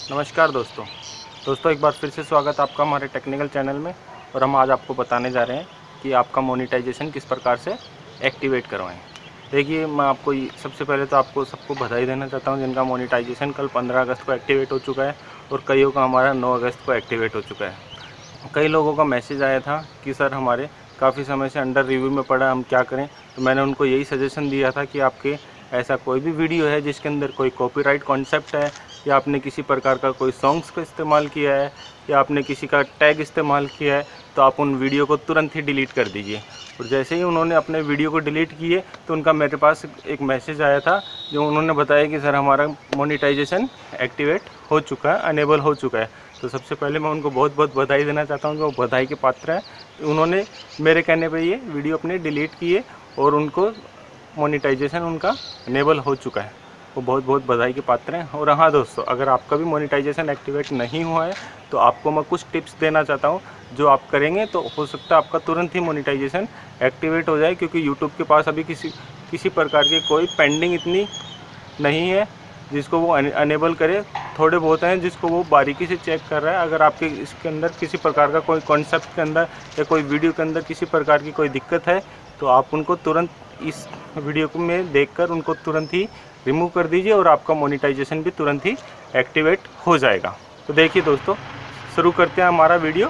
नमस्कार दोस्तों एक बार फिर से स्वागत आपका हमारे टेक्निकल चैनल में। और हम आज आपको बताने जा रहे हैं कि आपका मोनेटाइजेशन किस प्रकार से एक्टिवेट करवाएं। देखिए, मैं आपको सबसे पहले तो आपको सबको बधाई देना चाहता हूं जिनका मोनेटाइजेशन कल 15 अगस्त को एक्टिवेट हो चुका है और कईयों का हमारा 9 अगस्त को एक्टिवेट हो चुका है। कई लोगों का मैसेज आया था कि सर हमारे काफ़ी समय से अंडर रिव्यू में पड़ा, हम क्या करें। तो मैंने उनको यही सजेशन दिया था कि आपके ऐसा कोई भी वीडियो है जिसके अंदर कोई कॉपीराइट कॉन्सेप्ट है, या आपने किसी प्रकार का कोई सॉन्ग्स का इस्तेमाल किया है, या आपने किसी का टैग इस्तेमाल किया है, तो आप उन वीडियो को तुरंत ही डिलीट कर दीजिए। और जैसे ही उन्होंने अपने वीडियो को डिलीट किए तो उनका मेरे पास एक मैसेज आया था जो उन्होंने बताया कि सर हमारा मोनेटाइजेशन एक्टिवेट हो चुका है, अनेबल हो चुका है। तो सबसे पहले मैं उनको बहुत बहुत बधाई देना चाहता हूँ कि वो बधाई के पात्र हैं। तो उन्होंने मेरे कहने पे ये वीडियो अपने डिलीट किए और उनको मोनेटाइजेशन उनका अनेबल हो चुका है। वो बहुत बहुत बधाई के पात्र हैं। और हाँ दोस्तों, अगर आपका भी मोनेटाइजेशन एक्टिवेट नहीं हुआ है तो आपको मैं कुछ टिप्स देना चाहता हूँ जो आप करेंगे तो हो सकता है आपका तुरंत ही मोनेटाइजेशन एक्टिवेट हो जाए, क्योंकि यूट्यूब के पास अभी किसी प्रकार की कोई पेंडिंग इतनी नहीं है जिसको वो अनेबल करे। थोड़े बहुत हैं जिसको वो बारीकी से चेक कर रहा है। अगर आपके इसके अंदर किसी प्रकार का कोई कॉन्सेप्ट के अंदर या कोई वीडियो के अंदर किसी प्रकार की कोई दिक्कत है तो आप उनको तुरंत इस वीडियो को में देखकर उनको तुरंत ही रिमूव कर दीजिए और आपका मोनेटाइजेशन भी तुरंत ही एक्टिवेट हो जाएगा। तो देखिए दोस्तों, शुरू करते हैं हमारा वीडियो।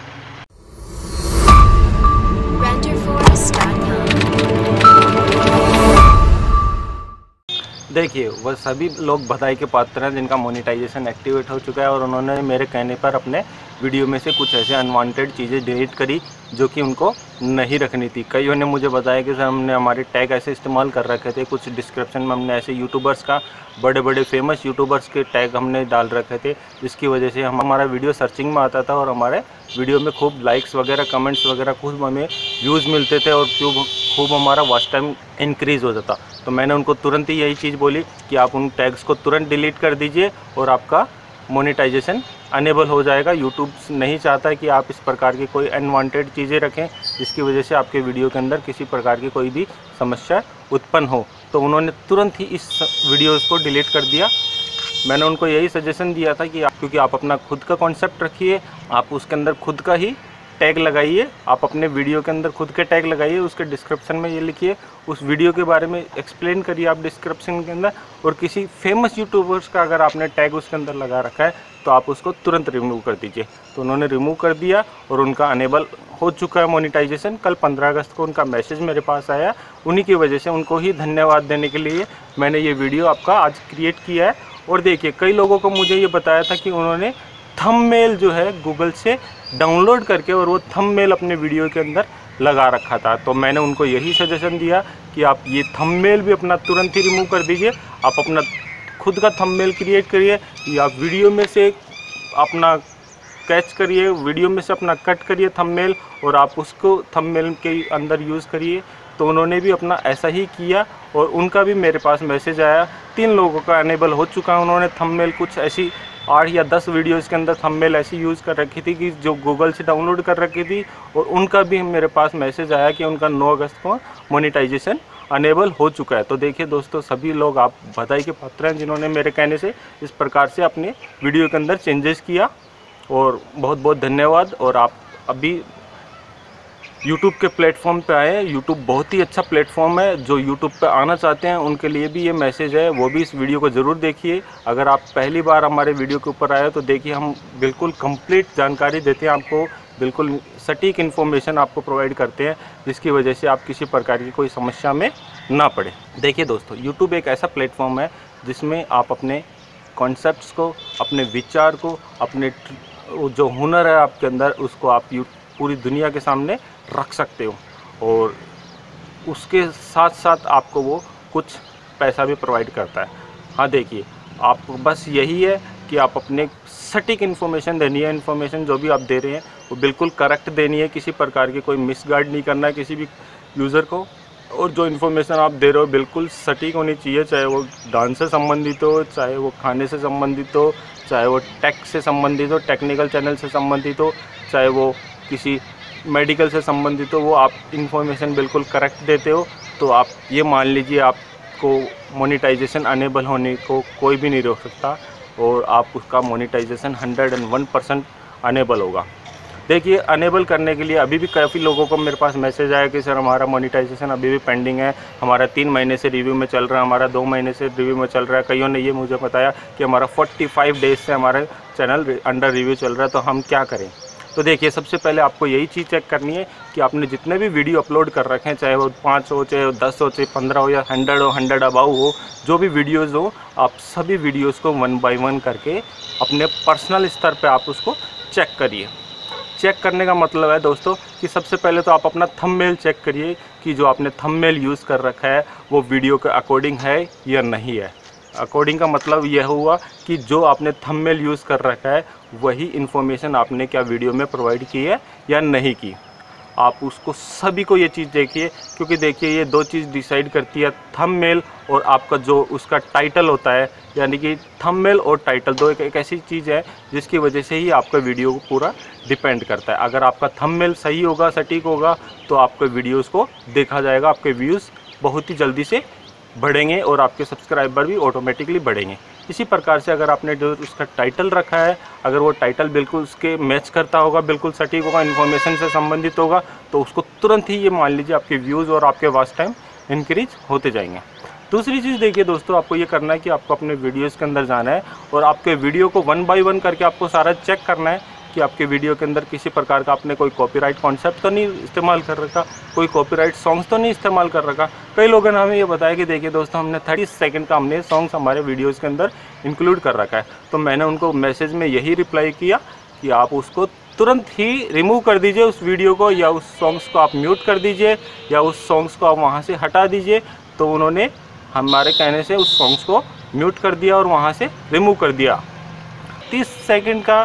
देखिए, वह सभी लोग बधाई के पात्र हैं जिनका मोनेटाइजेशन एक्टिवेट हो चुका है और उन्होंने मेरे कहने पर अपने वीडियो में से कुछ ऐसे अनवांटेड चीज़ें डिलीट करी जो कि उनको नहीं रखनी थी। कईयों ने मुझे बताया कि सर हमने हमारे टैग ऐसे इस्तेमाल कर रखे थे, कुछ डिस्क्रिप्शन में हमने ऐसे यूट्यूबर्स का, बड़े बड़े फेमस यूट्यूबर्स के टैग हमने डाल रखे थे, जिसकी वजह से हमारा वीडियो सर्चिंग में आता था और हमारे वीडियो में खूब लाइक्स वगैरह, कमेंट्स वगैरह, खूब हमें व्यूज़ मिलते थे और खूब हमारा वॉच टाइम इंक्रीज़ हो जाता। तो मैंने उनको तुरंत ही यही चीज़ बोली कि आप उन टैग्स को तुरंत डिलीट कर दीजिए और आपका मोनेटाइजेशन अनेबल हो जाएगा। यूट्यूब नहीं चाहता कि आप इस प्रकार की कोई अनवांटेड चीज़ें रखें जिसकी वजह से आपके वीडियो के अंदर किसी प्रकार की कोई भी समस्या उत्पन्न हो। तो उन्होंने तुरंत ही इस वीडियोज़ को डिलीट कर दिया। मैंने उनको यही सजेशन दिया था कि क्योंकि आप अपना खुद का कॉन्सेप्ट रखिए, आप उसके अंदर खुद का ही टैग लगाइए, आप अपने वीडियो के अंदर खुद के टैग लगाइए, उसके डिस्क्रिप्शन में ये लिखिए, उस वीडियो के बारे में एक्सप्लेन करिए आप डिस्क्रिप्शन के अंदर। और किसी फेमस यूट्यूबर्स का अगर आपने टैग उसके अंदर लगा रखा है तो आप उसको तुरंत रिमूव कर दीजिए। तो उन्होंने रिमूव कर दिया और उनका अनेबल हो चुका है मोनेटाइजेशन। कल 15 अगस्त को उनका मैसेज मेरे पास आया। उन्हीं की वजह से उनको ही धन्यवाद देने के लिए मैंने ये वीडियो आपका आज क्रिएट किया है। और देखिए, कई लोगों को मुझे ये बताया था कि उन्होंने थंबनेल जो है गूगल से डाउनलोड करके और वो थंबनेल अपने वीडियो के अंदर लगा रखा था। तो मैंने उनको यही सजेशन दिया कि आप ये थंबनेल भी अपना तुरंत ही रिमूव कर दीजिए। आप अपना खुद का थंबनेल क्रिएट करिए या वीडियो में से अपना कैच करिए, वीडियो में से अपना कट करिए थंबनेल और आप उसको थंबनेल के अंदर यूज़ करिए। तो उन्होंने भी अपना ऐसा ही किया और उनका भी मेरे पास मैसेज आया। 3 लोगों का अनेबल हो चुका है। उन्होंने थंबनेल कुछ ऐसी 8 या 10 वीडियोज़ के अंदर थंबनेल ऐसी यूज़ कर रखी थी कि जो गूगल से डाउनलोड कर रखी थी, और उनका भी मेरे पास मैसेज आया कि उनका 9 अगस्त को मोनेटाइजेशन अनेबल हो चुका है। तो देखिए दोस्तों, सभी लोग आप बधाई के पात्र हैं जिन्होंने मेरे कहने से इस प्रकार से अपने वीडियो के अंदर चेंजेस किया, और बहुत बहुत धन्यवाद। और आप अभी YouTube के प्लेटफॉर्म पे आए हैं। YouTube बहुत ही अच्छा प्लेटफॉर्म है। जो YouTube पे आना चाहते हैं उनके लिए भी ये मैसेज है, वो भी इस वीडियो को ज़रूर देखिए। अगर आप पहली बार हमारे वीडियो के ऊपर आए तो देखिए, हम बिल्कुल कंप्लीट जानकारी देते हैं आपको, बिल्कुल सटीक इन्फॉर्मेशन आपको प्रोवाइड करते हैं जिसकी वजह से आप किसी प्रकार की कोई समस्या में ना पड़े। देखिए दोस्तों, YouTube एक ऐसा प्लेटफॉर्म है जिसमें आप अपने कॉन्सेप्ट्स को, अपने विचार को, अपने जो हुनर है आपके अंदर, उसको आप पूरी दुनिया के सामने रख सकते हो। और उसके साथ साथ आपको वो कुछ पैसा भी प्रोवाइड करता है। हाँ देखिए, आपको बस यही है कि आप अपने सटीक इन्फॉर्मेशन देनी है। इन्फॉर्मेशन जो भी आप दे रहे हैं वो बिल्कुल करेक्ट देनी है, किसी प्रकार की कोई मिसगाइड नहीं करना है किसी भी यूज़र को। और जो इन्फॉर्मेशन आप दे रहे हो बिल्कुल सटीक होनी चाहिए, चाहे वो डांस से संबंधित हो, चाहे वो खाने से संबंधित हो, चाहे वो टेक से संबंधित हो, टेक्निकल चैनल से संबंधित हो, चाहे वो किसी मेडिकल से संबंधित हो, वो आप इन्फॉर्मेशन बिल्कुल करेक्ट देते हो तो आप ये मान लीजिए आपको मोनेटाइजेशन अनेबल होने को कोई भी नहीं रोक सकता। और आप उसका मोनेटाइजेशन 101% अनेबल होगा। देखिए, अनेबल करने के लिए अभी भी काफ़ी लोगों को मेरे पास मैसेज आया कि सर हमारा मोनेटाइजेशन अभी भी पेंडिंग है, हमारा 3 महीने से रिव्यू में चल रहा है, हमारा 2 महीने से रिव्यू में चल रहा है। कईयों ने ये मुझे बताया कि हमारा 45 डेज से हमारा चैनल अंडर रिव्यू चल रहा है, तो हम क्या करें। तो देखिए, सबसे पहले आपको यही चीज़ चेक करनी है कि आपने जितने भी वीडियो अपलोड कर रखे हैं, चाहे वो 5 हो, चाहे 10 हो, चाहे 15 हो, या 100 हो, 100 अबाउ हो, जो भी वीडियोज़ हो, आप सभी वीडियोज़ को 1 बाय 1 करके अपने पर्सनल स्तर पे आप उसको चेक करिए। चेक करने का मतलब है दोस्तों कि सबसे पहले तो आप अपना थंबनेल चेक करिए कि जो आपने थंबनेल यूज़ कर रखा है वो वीडियो के अकॉर्डिंग है या नहीं है। अकॉर्डिंग का मतलब यह हुआ कि जो आपने थंबनेल यूज़ कर रखा है वही इन्फॉर्मेशन आपने क्या वीडियो में प्रोवाइड की है या नहीं की। आप उसको सभी को ये चीज़ देखिए, क्योंकि देखिए ये 2 चीज़ डिसाइड करती है, थंबनेल और आपका जो उसका टाइटल होता है। यानी कि थंबनेल और टाइटल दो एक ऐसी चीज़ है जिसकी वजह से ही आपका वीडियो को पूरा डिपेंड करता है। अगर आपका थंबनेल सही होगा, सटीक होगा, तो आपके वीडियोज़ को देखा जाएगा, आपके व्यूज़ बहुत ही जल्दी से बढ़ेंगे और आपके सब्सक्राइबर भी ऑटोमेटिकली बढ़ेंगे। इसी प्रकार से अगर आपने जो उसका टाइटल रखा है, अगर वो टाइटल बिल्कुल उसके मैच करता होगा, बिल्कुल सटीक होगा, इन्फॉर्मेशन से संबंधित होगा, तो उसको तुरंत ही ये मान लीजिए आपके व्यूज़ और आपके वॉच टाइम इंक्रीज होते जाएंगे। दूसरी चीज़ देखिए दोस्तों, आपको ये करना है कि आपको अपने वीडियोज़ के अंदर जाना है और आपके वीडियो को 1 बाय 1 करके आपको सारा चेक करना है कि आपके वीडियो के अंदर किसी प्रकार का आपने कोई कॉपीराइट कॉन्सेप्ट तो नहीं इस्तेमाल कर रखा, कोई कॉपीराइट सॉन्ग्स तो नहीं इस्तेमाल कर रखा। कई लोगों ने हमें ये बताया कि देखिए दोस्तों, हमने 30 सेकंड का हमने सॉन्ग्स हमारे वीडियोज़ के अंदर इंक्लूड कर रखा है। तो मैंने उनको मैसेज में यही रिप्लाई किया कि आप उसको तुरंत ही रिमूव कर दीजिए उस वीडियो को, या उस सॉन्ग्स को आप म्यूट कर दीजिए, या उस सॉन्ग्स को आप वहाँ से हटा दीजिए। तो उन्होंने हमारे कहने से उस सॉन्ग्स को म्यूट कर दिया और वहाँ से रिमूव कर दिया। 30 सेकंड का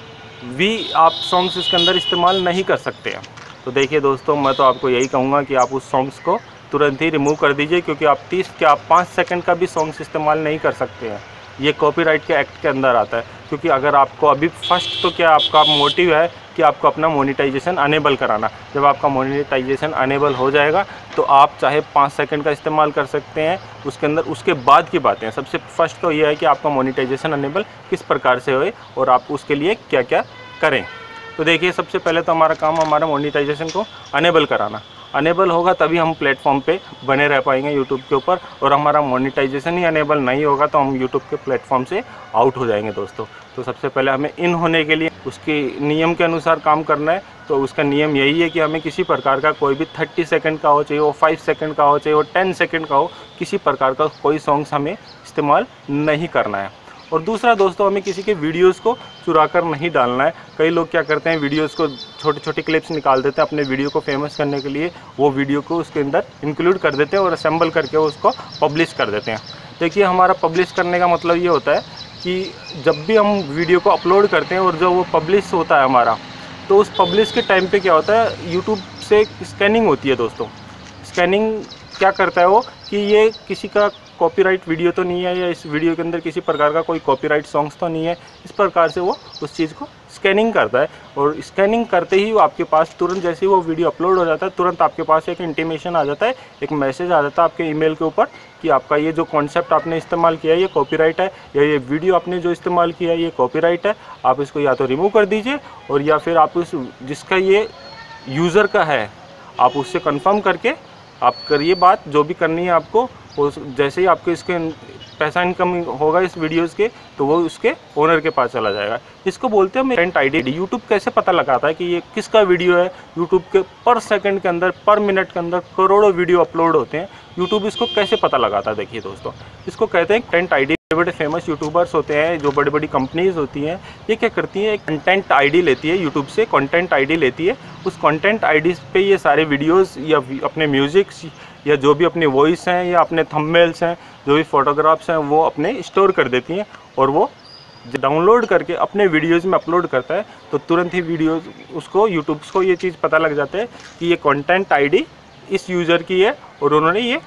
भी आप सॉन्ग्स इसके अंदर इस्तेमाल नहीं कर सकते हैं। तो देखिए दोस्तों, मैं तो आपको यही कहूँगा कि आप उस सॉन्ग्स को तुरंत ही रिमूव कर दीजिए, क्योंकि आप 5 सेकंड का भी सॉन्ग्स इस्तेमाल नहीं कर सकते हैं। ये कॉपीराइट के एक्ट के अंदर आता है। क्योंकि अगर आपको अभी फर्स्ट तो क्या आपका मोटिव है कि आपको अपना मोनेटाइजेशन अनेबल कराना। जब आपका मोनेटाइजेशन अनेबल हो जाएगा तो आप चाहे 5 सेकंड का इस्तेमाल कर सकते हैं उसके अंदर। उसके बाद की बातें हैं। सबसे फर्स्ट तो ये है कि आपका मोनेटाइजेशन अनेबल किस प्रकार से होए और आप उसके लिए क्या क्या करें। तो देखिए, सबसे पहले तो हमारा काम हमारा मोनेटाइजेशन को अनेबल कराना। अनेबल होगा तभी हम प्लेटफॉर्म पे बने रह पाएंगे यूट्यूब के ऊपर, और हमारा मोनेटाइजेशन ही अनेबल नहीं होगा तो हम यूट्यूब के प्लेटफॉर्म से आउट हो जाएंगे दोस्तों। तो सबसे पहले हमें इन होने के लिए उसके नियम के अनुसार काम करना है। तो उसका नियम यही है कि हमें किसी प्रकार का कोई भी 30 सेकंड का हो, चाहे वो 5 सेकंड का हो, चाहे वो 10 सेकंड का हो, किसी प्रकार का कोई सॉन्ग्स हमें इस्तेमाल नहीं करना है। और दूसरा दोस्तों, हमें किसी के वीडियोज़ को चुरा कर नहीं डालना है। कई लोग क्या करते हैं, वीडियोज़ को छोटी छोटी क्लिप्स निकाल देते हैं अपने वीडियो को फेमस करने के लिए। वो वीडियो को उसके अंदर इंक्लूड कर देते हैं और असेंबल करके उसको पब्लिश कर देते हैं। देखिए, हमारा पब्लिश करने का मतलब ये होता है कि जब भी हम वीडियो को अपलोड करते हैं और जब वो पब्लिश होता है हमारा, तो उस पब्लिश के टाइम पे क्या होता है, यूट्यूब से स्कैनिंग होती है दोस्तों। स्कैनिंग क्या करता है वो कि ये किसी का कॉपीराइट वीडियो तो नहीं है, या इस वीडियो के अंदर किसी प्रकार का कोई कॉपीराइट सॉन्ग्स तो नहीं है। इस प्रकार से वो उस चीज़ को स्कैनिंग करता है, और स्कैनिंग करते ही वो आपके पास तुरंत, जैसे ही वो वीडियो अपलोड हो जाता है, तुरंत आपके पास एक इंटीमेशन आ जाता है, एक मैसेज आ जाता है आपके ईमेल के ऊपर कि आपका ये जो कॉन्सेप्ट आपने इस्तेमाल किया है ये कॉपीराइट है, या ये वीडियो आपने जो इस्तेमाल किया है ये कॉपीराइट है। आप इसको या तो रिमूव कर दीजिए, और या फिर आप उस जिसका ये यूज़र का है आप उससे कंफर्म करके आप करिए बात, जो भी करनी है आपको। जैसे ही आपको इसके पैसा इनकम होगा इस वीडियोज़ के, तो वो उसके ओनर के पास चला जाएगा। इसको बोलते हैं कंटेंट आईडी। यूट्यूब कैसे पता लगाता है कि ये किसका वीडियो है। यूट्यूब के पर सेकंड के अंदर, पर मिनट के अंदर करोड़ों वीडियो अपलोड होते हैं। यूट्यूब इसको कैसे पता लगाता है, देखिए दोस्तों, इसको कहते हैं कंटेंट आईडी। बड़े फेमस यूट्यूबर्स होते हैं, जो बड़ी बड़ी कंपनीज होती हैं, ये क्या करती हैं, एक कंटेंट आईडी लेती है यूट्यूब से, कंटेंट आईडी लेती है। उस कंटेंट आईडी पे ये सारे वीडियोस या अपने म्यूज़िक्स या जो भी अपनी वॉइस हैं या अपने थंबनेल्स हैं, जो भी फोटोग्राफ्स हैं, वो अपने स्टोर कर देती हैं, और वो डाउनलोड करके अपने वीडियोज़ में अपलोड करता है। तो तुरंत ही वीडियोज़ उसको यूट्यूब को ये चीज़ पता लग जाता है कि ये कंटेंट आईडी इस यूज़र की है और उन्होंने ये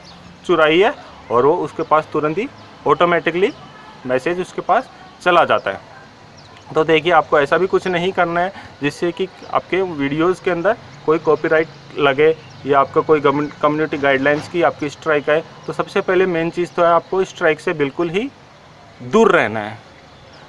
चुराई है, और वो उसके पास तुरंत ही ऑटोमेटिकली मैसेज उसके पास चला जाता है। तो देखिए, आपको ऐसा भी कुछ नहीं करना है जिससे कि आपके वीडियोज़ के अंदर कोई कॉपीराइट लगे या आपका कोई कम्युनिटी गाइडलाइंस की आपकी स्ट्राइक है। तो सबसे पहले मेन चीज़ तो है आपको स्ट्राइक से बिल्कुल ही दूर रहना है।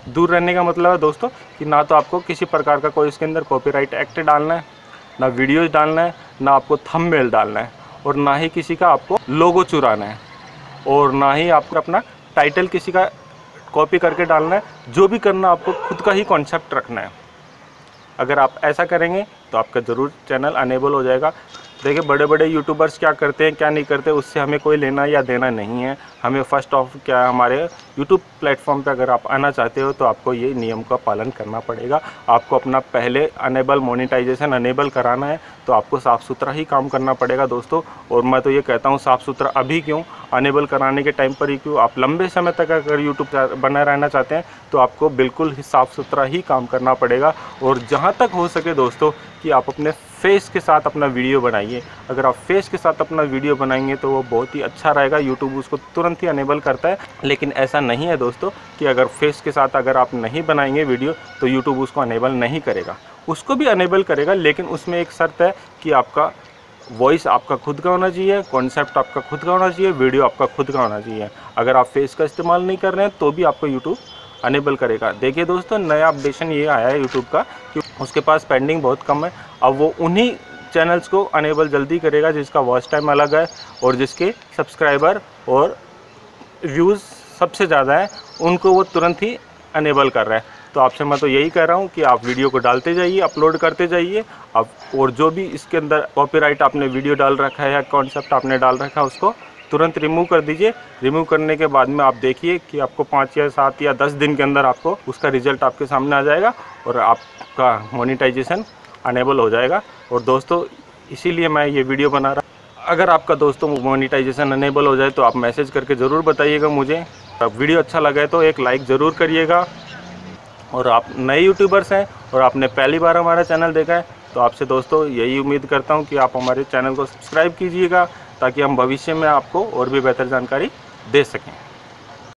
दूर रहने का मतलब है दोस्तों कि ना तो आपको किसी प्रकार का कोई इसके अंदर कॉपीराइट एक्ट डालना है, ना वीडियोज़ डालना है, ना आपको थंबनेल डालना है, और ना ही किसी का आपको लोगो चुराना है, और ना ही आपको अपना टाइटल किसी का कॉपी करके डालना है। जो भी करना आपको खुद का ही कॉन्सेप्ट रखना है। अगर आप ऐसा करेंगे तो आपका ज़रूर चैनल अनेबल हो जाएगा। देखिए बड़े बड़े यूट्यूबर्स क्या करते हैं क्या नहीं करते, उससे हमें कोई लेना या देना नहीं है। हमें फर्स्ट ऑफ क्या हमारे यूट्यूब प्लेटफॉर्म पे अगर आप आना चाहते हो तो आपको ये नियम का पालन करना पड़ेगा। आपको अपना पहले अनेबल मोनेटाइजेशन अनेबल कराना है, तो आपको साफ़ सुथरा ही काम करना पड़ेगा दोस्तों। और मैं तो ये कहता हूँ साफ़ सुथरा अभी क्यों, अनेबल कराने के टाइम पर ही क्यों। आप लंबे समय तक अगर यूट्यूब बना रहना चाहते हैं तो आपको बिल्कुल ही साफ़ सुथरा ही काम करना पड़ेगा। और जहाँ तक हो सके दोस्तों कि आप अपने फेस के साथ अपना वीडियो बनाइए। अगर आप फेस के साथ अपना वीडियो बनाएंगे तो वो बहुत ही अच्छा रहेगा, यूट्यूब उसको तुरंत ही अनेबल करता है। लेकिन ऐसा नहीं है दोस्तों कि अगर फेस के साथ अगर आप नहीं बनाएंगे वीडियो तो यूट्यूब उसको अनेबल नहीं करेगा। उसको भी अनेबल करेगा, लेकिन उसमें एक शर्त है कि आपका वॉइस आपका खुद का होना चाहिए, कॉन्सेप्ट आपका खुद का होना चाहिए, वीडियो आपका खुद का होना चाहिए। अगर आप फेस का इस्तेमाल नहीं कर रहे हैं तो भी आपको यूट्यूब अनेबल करेगा। देखिए दोस्तों नया अपडेशन ये आया है यूट्यूब का कि उसके पास पेंडिंग बहुत कम है। अब वो उन्हीं चैनल्स को अनेबल जल्दी करेगा जिसका वॉच टाइम अलग है और जिसके सब्सक्राइबर और व्यूज़ सबसे ज़्यादा है, उनको वो तुरंत ही अनेबल कर रहा है। तो आपसे मैं तो यही कह रहा हूँ कि आप वीडियो को डालते जाइए, अपलोड करते जाइए आप, और जो भी इसके अंदर कॉपीराइट आपने वीडियो डाल रखा है या कॉन्सेप्ट आपने डाल रखा है उसको तुरंत रिमूव कर दीजिए। रिमूव करने के बाद में आप देखिए कि आपको 5 या 7 या 10 दिन के अंदर आपको उसका रिजल्ट आपके सामने आ जाएगा और आपका मोनेटाइजेशन अनेबल हो जाएगा। और दोस्तों इसीलिए मैं ये वीडियो बना रहा। अगर आपका दोस्तों मोनेटाइजेशन अनेबल हो जाए तो आप मैसेज करके ज़रूर बताइएगा मुझे। वीडियो अच्छा लगे तो एक लाइक ज़रूर करिएगा। और आप नए यूट्यूबर्स हैं और आपने पहली बार हमारा चैनल देखा है तो आपसे दोस्तों यही उम्मीद करता हूं कि आप हमारे चैनल को सब्सक्राइब कीजिएगा ताकि हम भविष्य में आपको और भी बेहतर जानकारी दे सकें।